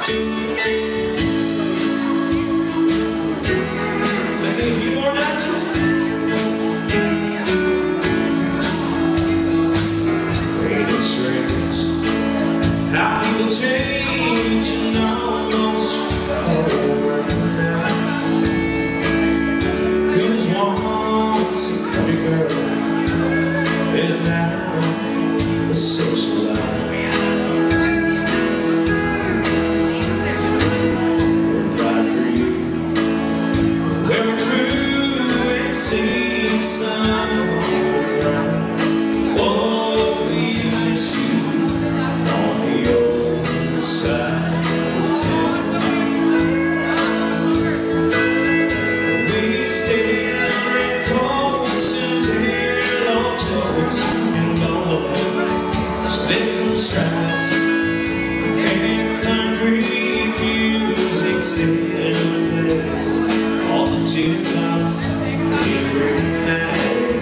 Let's sing a few more nachos. Ain't it strange how people change and almost overnight? Who was once a pretty girl is now a socialite. We're proud for you. We're true and see some right. Oh, we miss you on the old side of town. We still in coats and tail-on jokes and gonna split some stripes and country music still plays on the jukebox every night.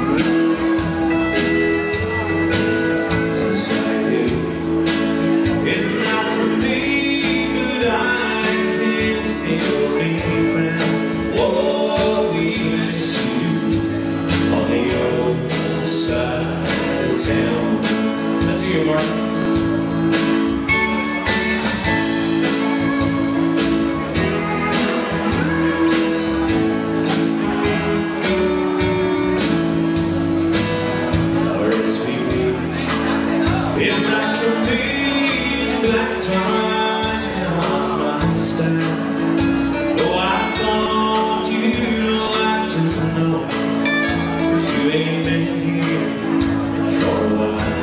Society is not for me, but I can still be found. Oh, we miss you on the old side of town. That's you, Mark. It's not for me, black ties down my style. Oh, I thought you'd like to know you ain't been here for a while.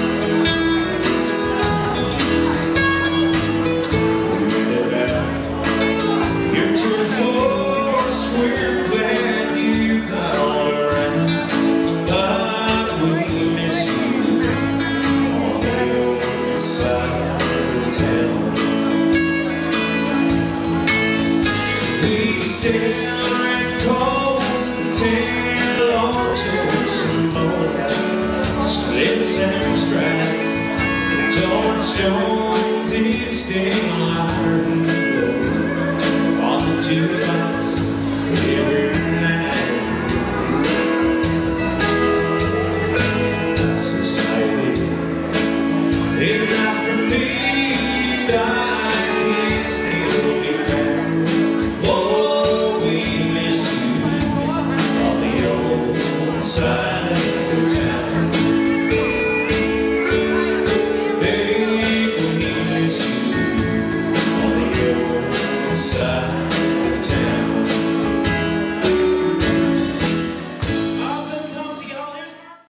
We're about your tour de force, we're glad you've gone around, but we miss you side of town. We still in coats and tail-on jokes and more splits and stripes. George Jones is still alive on the jukebox every night. Society is not